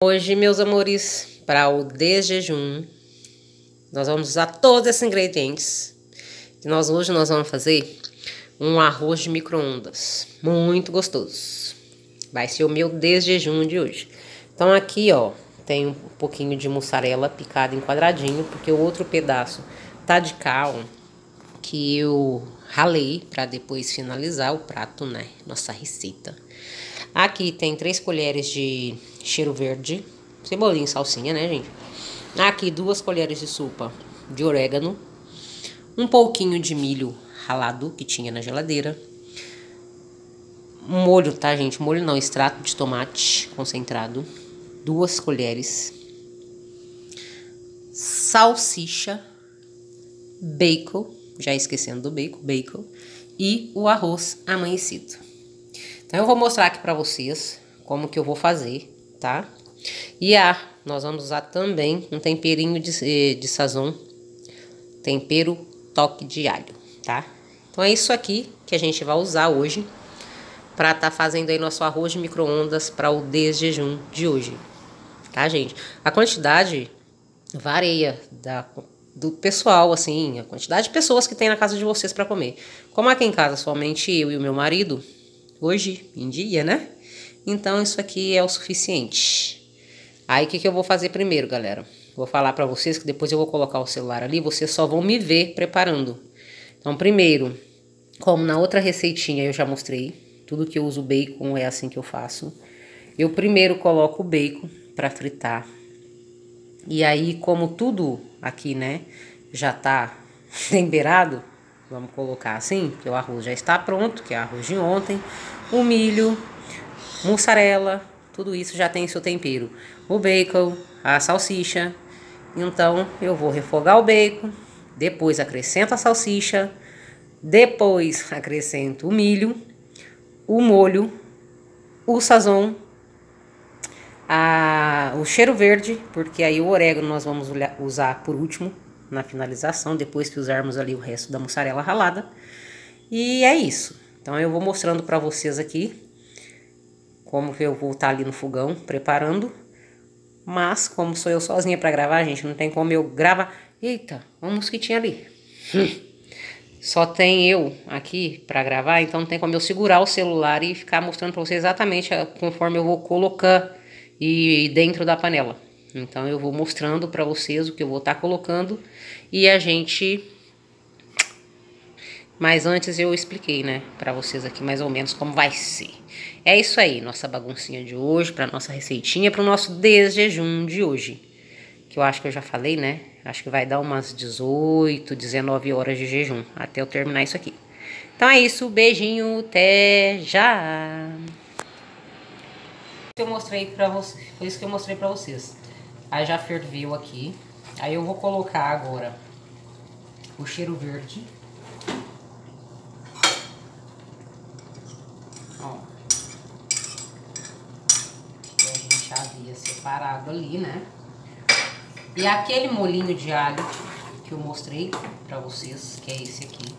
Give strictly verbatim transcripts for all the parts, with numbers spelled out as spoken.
Hoje, meus amores, para o desjejum, nós vamos usar todos esses ingredientes. E nós hoje nós vamos fazer um arroz de micro-ondas, muito gostoso. Vai ser o meu desjejum de hoje. Então aqui, ó, tem um pouquinho de mussarela picada em quadradinho, porque o outro pedaço tá de cal que eu ralei para depois finalizar o prato, né? Nossa receita. Aqui tem três colheres de cheiro verde, cebolinha e salsinha, né, gente? Aqui duas colheres de sopa de orégano, um pouquinho de milho ralado que tinha na geladeira, molho, tá, gente? Molho não, extrato de tomate concentrado, duas colheres, salsicha, bacon, já esquecendo do bacon, bacon e o arroz amanhecido. Então eu vou mostrar aqui pra vocês como que eu vou fazer, tá? E ah, nós vamos usar também um temperinho de, de sazon, tempero toque de alho, tá? Então é isso aqui que a gente vai usar hoje pra tá fazendo aí nosso arroz de micro-ondas para o desjejum de hoje, tá, gente? A quantidade varia da, do pessoal, assim, a quantidade de pessoas que tem na casa de vocês pra comer. Como aqui em casa somente eu e o meu marido, hoje em dia, né? Então isso aqui é o suficiente. Aí o que, que eu vou fazer primeiro, galera? Vou falar pra vocês que depois eu vou colocar o celular ali, vocês só vão me ver preparando. Então primeiro, como na outra receitinha eu já mostrei, tudo que eu uso bacon é assim que eu faço. Eu primeiro coloco o bacon pra fritar. E aí, como tudo aqui, né, já tá temperado, vamos colocar assim, que o arroz já está pronto, que é arroz de ontem, o milho, mussarela, tudo isso já tem seu tempero. O bacon, a salsicha. Então, eu vou refogar o bacon, depois acrescento a salsicha, depois acrescento o milho, o molho, o sazon, a, o cheiro verde, porque aí o orégano nós vamos usar por último, na finalização, depois que usarmos ali o resto da mussarela ralada. E é isso. Então eu vou mostrando pra vocês aqui como que eu vou estar ali no fogão preparando. Mas como sou eu sozinha pra gravar, gente, não tem como eu gravar. Eita, uma mosquitinha ali. Só tem eu aqui pra gravar, então não tem como eu segurar o celular e ficar mostrando pra vocês exatamente conforme eu vou colocar e dentro da panela. Então eu vou mostrando pra vocês o que eu vou estar colocando e a gente... Mas antes eu expliquei, né, pra vocês aqui mais ou menos como vai ser. É isso aí, nossa baguncinha de hoje, pra nossa receitinha, pro nosso desjejum de hoje. Que eu acho que eu já falei, né, acho que vai dar umas dezoito, dezenove horas de jejum, até eu terminar isso aqui. Então é isso, beijinho, até já! Eu mostrei pra vocês, foi isso que eu mostrei pra vocês. Aí já ferveu aqui, aí eu vou colocar agora o cheiro verde. Ó, que a gente havia separado ali, né? E aquele molhinho de alho que eu mostrei pra vocês, que é esse aqui.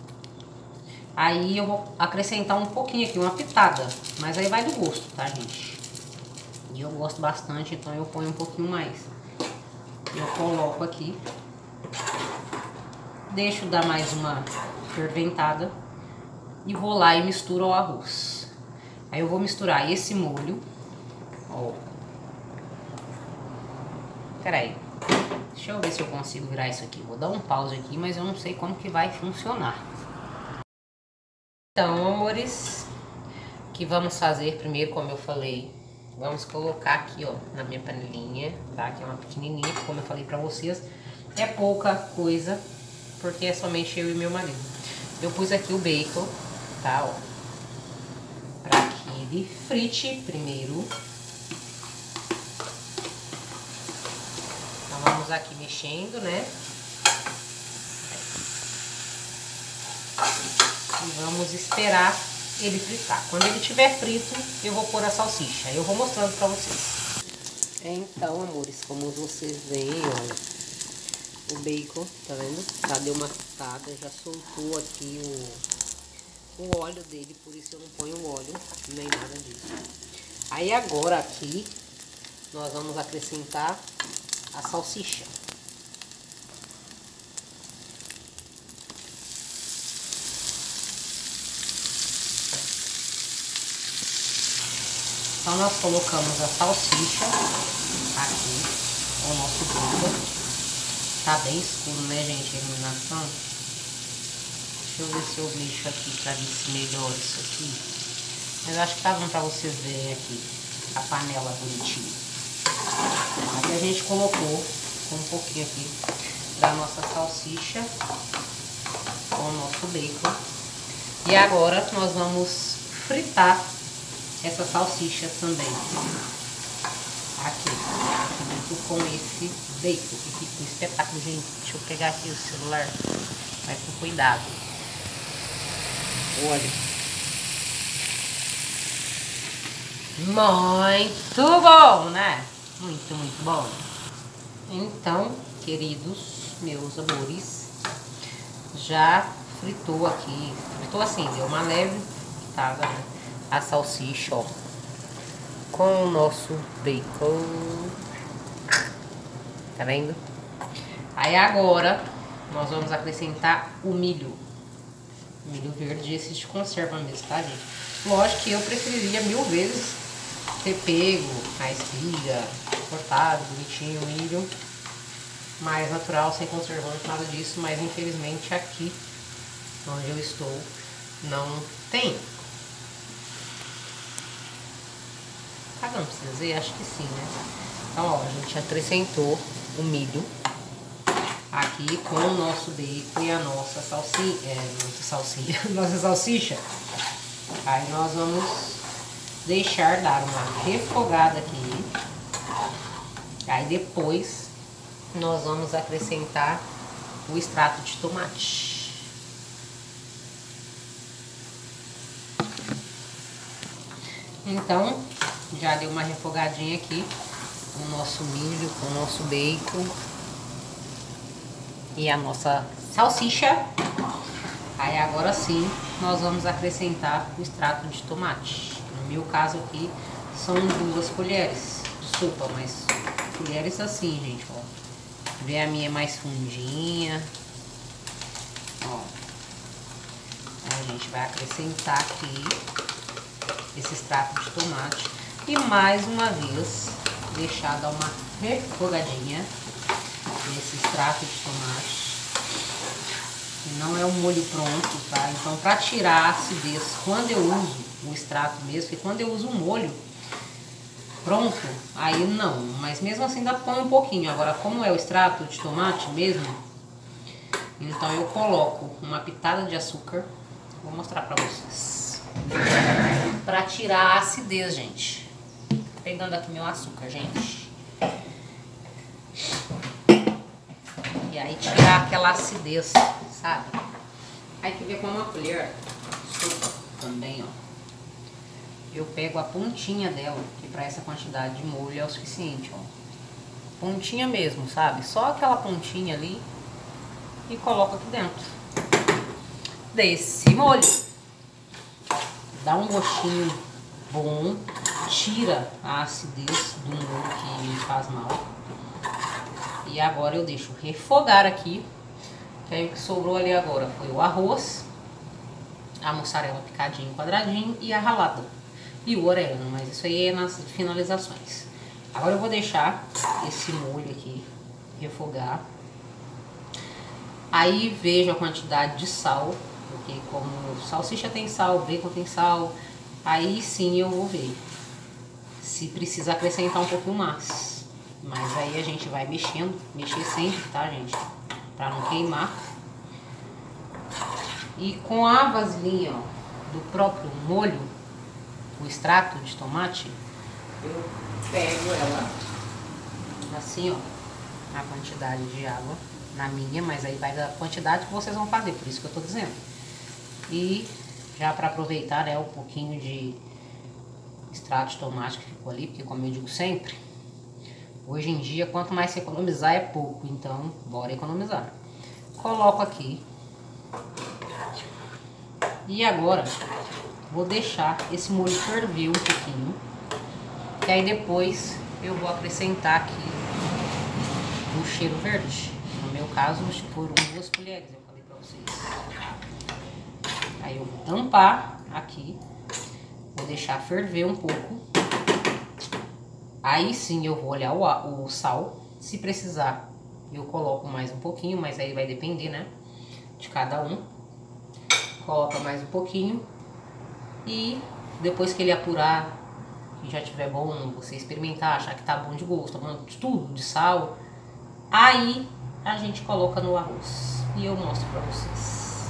Aí eu vou acrescentar um pouquinho aqui, uma pitada, mas aí vai do gosto, tá, gente? E eu gosto bastante, então eu ponho um pouquinho mais. Eu coloco aqui, deixo dar mais uma ferventada e vou lá e misturo o arroz. Aí eu vou misturar esse molho, ó. Peraí, deixa eu ver se eu consigo virar isso aqui. Vou dar um pause aqui, mas eu não sei como que vai funcionar. Então, amores, o que vamos fazer primeiro, como eu falei, vamos colocar aqui, ó, na minha panelinha, tá? Que é uma pequenininha, como eu falei pra vocês, é pouca coisa, porque é somente eu e meu marido. Eu pus aqui o bacon, tá, ó, pra que ele frite primeiro. Então vamos aqui mexendo, né? E vamos esperar ele fritar. Quando ele estiver frito, eu vou pôr a salsicha. Eu vou mostrando pra vocês. Então, amores, como vocês veem, olha, o bacon, tá vendo? Já deu uma fritada, já soltou aqui o, o óleo dele, por isso eu não ponho óleo, nem nada disso. Aí agora aqui, nós vamos acrescentar a salsicha. Então nós colocamos a salsicha aqui, o nosso bolo. Tá bem escuro, né, gente, a iluminação. Deixa eu ver se eu mexo aqui pra ver se melhora isso aqui. Mas acho que tá bom pra vocês verem aqui a panela bonitinha. Aí a gente colocou um pouquinho aqui da nossa salsicha com o nosso bacon. E agora nós vamos fritar essa salsicha também aqui, junto com esse bacon, que fica um espetáculo, gente. Deixa eu pegar aqui o celular, vai com cuidado. Olha, muito bom, né? Muito, muito bom. Então, queridos meus amores, já fritou aqui, fritou assim, deu uma leve fritada, né? A salsicha, ó, com o nosso bacon. Tá vendo? Aí agora nós vamos acrescentar o milho. Milho verde, esse de conserva mesmo, tá, gente? Lógico que eu preferiria mil vezes ter pego a espiga, cortado, bonitinho, o milho mais natural, sem conservante, nada disso. Mas infelizmente aqui onde eu estou não tem. Tá dando pra vocês verem? Acho que sim, né? Então, ó, a gente acrescentou o milho aqui com o nosso bacon e a nossa salsinha, é, nossa salsinha, nossa salsicha. Aí nós vamos deixar dar uma refogada aqui. Aí depois nós vamos acrescentar o extrato de tomate. Então, já deu uma refogadinha aqui com o nosso milho, com o nosso bacon e a nossa salsicha. Aí agora sim nós vamos acrescentar o extrato de tomate. No meu caso aqui são duas colheres de sopa, mas colheres assim, gente, ó. Vê, a minha é mais fundinha, ó. Aí a gente vai acrescentar aqui esse extrato de tomate e mais uma vez deixar dar uma refogadinha nesse extrato de tomate. Não é um molho pronto, tá? Então, para tirar a acidez, quando eu uso o extrato mesmo, que quando eu uso o molho pronto, aí não, mas mesmo assim dá põe um pouquinho. Agora, como é o extrato de tomate mesmo, então eu coloco uma pitada de açúcar, vou mostrar para vocês, para tirar a acidez, gente. Pegando aqui meu açúcar, gente. E aí tirar aquela acidez, sabe? Aí que ver com uma colher de sopa também, ó. Eu pego a pontinha dela, que para essa quantidade de molho é o suficiente, ó. Pontinha mesmo, sabe? Só aquela pontinha ali e coloco aqui dentro desse molho. Dá um gostinho bom, tira a acidez do molho que me faz mal. E agora eu deixo refogar aqui, que aí o que sobrou ali agora foi o arroz, a mussarela picadinho em quadradinho e a ralada. E o orégano, mas isso aí é nas finalizações. Agora eu vou deixar esse molho aqui refogar. Aí vejo a quantidade de sal, porque como salsicha tem sal, bacon tem sal, aí sim eu vou ver se precisa acrescentar um pouquinho mais. Mas aí a gente vai mexendo, mexer sempre, tá, gente? Pra não queimar. E com a vasilhinha, ó, do próprio molho, o extrato de tomate, eu pego ela assim, ó, a quantidade de água na minha, mas aí vai da quantidade que vocês vão fazer, por isso que eu tô dizendo. E já pra aproveitar, né, um pouquinho de extrato de tomate que ficou ali, porque como eu digo sempre, hoje em dia, quanto mais se economizar é pouco, então bora economizar. Coloco aqui. E agora vou deixar esse molho ferver um pouquinho, que aí depois eu vou acrescentar aqui o cheiro verde. No meu caso, foram duas colheres, eu falei pra vocês. Aí eu vou tampar aqui, vou deixar ferver um pouco. Aí sim eu vou olhar o, o sal, se precisar eu coloco mais um pouquinho, mas aí vai depender, né, de cada um. Coloca mais um pouquinho e depois que ele apurar, que já tiver bom, você experimentar, achar que tá bom de gosto, de tudo, de sal, aí a gente coloca no arroz e eu mostro pra vocês.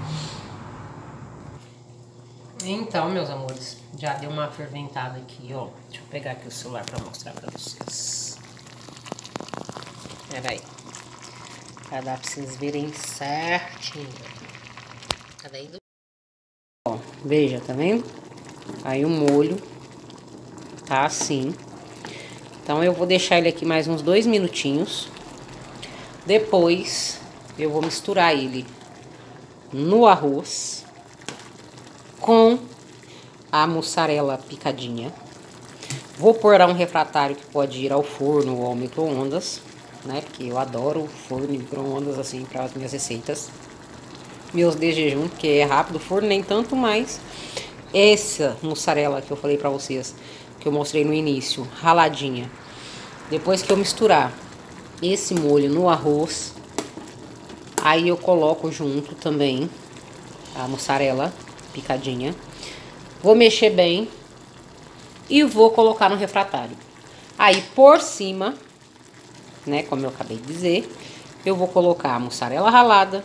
Então, meus amores, já deu uma ferventada aqui, ó. Deixa eu pegar aqui o celular pra mostrar pra vocês. Pera aí. Pra dar pra vocês verem certinho. Tá vendo? Ó, veja, tá vendo? Aí o molho tá assim. Então eu vou deixar ele aqui mais uns dois minutinhos. Depois eu vou misturar ele no arroz com a mussarela picadinha. Vou pôr um refratário que pode ir ao forno ou ao micro-ondas, né? Porque eu adoro forno e micro-ondas assim para as minhas receitas. Meus de jejum, porque é rápido, forno nem tanto, mas essa mussarela que eu falei para vocês, que eu mostrei no início, raladinha. Depois que eu misturar esse molho no arroz, aí eu coloco junto também a mussarela picadinha. Vou mexer bem e vou colocar no refratário. Aí por cima, né, como eu acabei de dizer, eu vou colocar a mussarela ralada,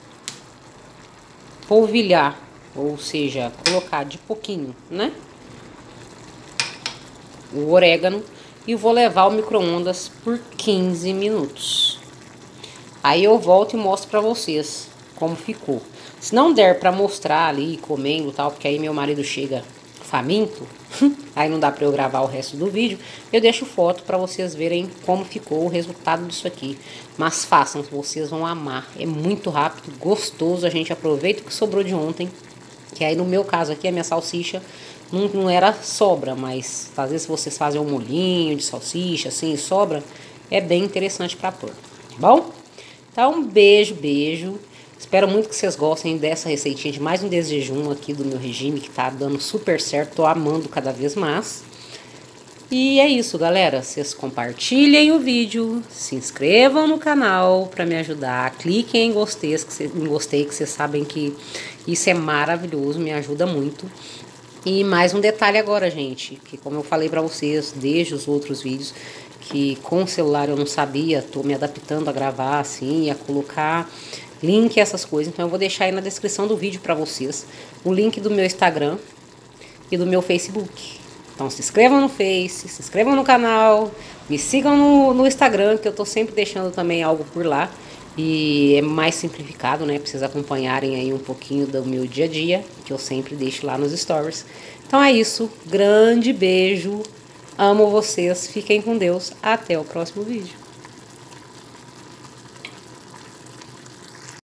polvilhar, ou seja, colocar de pouquinho, né, o orégano, e vou levar ao micro-ondas por quinze minutos. Aí eu volto e mostro pra vocês como ficou. Se não der pra mostrar ali, comendo e tal, porque aí meu marido chega faminto, aí não dá pra eu gravar o resto do vídeo, eu deixo foto pra vocês verem como ficou o resultado disso aqui. Mas façam, vocês vão amar. É muito rápido, gostoso, a gente aproveita o que sobrou de ontem. Que aí no meu caso aqui, a minha salsicha não, não era sobra, mas às vezes vocês fazem um molhinho de salsicha, assim, sobra, é bem interessante pra pôr, tá bom? Então, beijo, beijo. Espero muito que vocês gostem dessa receitinha de mais um desjejum aqui do meu regime, que tá dando super certo, tô amando cada vez mais. E é isso, galera. Vocês compartilhem o vídeo, se inscrevam no canal para me ajudar, cliquem em gostei, que vocês, em gostei, que vocês sabem que isso é maravilhoso, me ajuda muito. E mais um detalhe agora, gente, que como eu falei para vocês desde os outros vídeos, que com o celular eu não sabia, tô me adaptando a gravar assim, a colocar link, essas coisas. Então eu vou deixar aí na descrição do vídeo para vocês o link do meu Instagram e do meu Facebook. Então se inscrevam no Face, se inscrevam no canal, me sigam no, no Instagram, que eu tô sempre deixando também algo por lá. E é mais simplificado, né? Pra vocês acompanharem aí um pouquinho do meu dia a dia, que eu sempre deixo lá nos stories. Então é isso, grande beijo, amo vocês, fiquem com Deus, até o próximo vídeo.